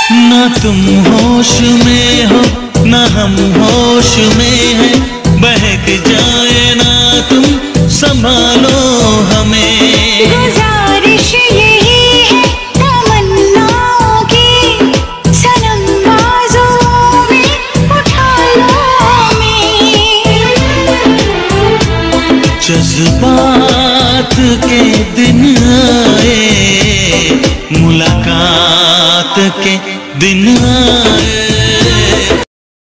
ना तुम होश में हो ना हम होश में हैं, बहक जाए ना तुम संभालो हमें। गुजारिश यही है तमन्नाओं की, सनम बाजुओं में उठा लो हमें। जज्बात के दिन आए, मुलाकात के दिन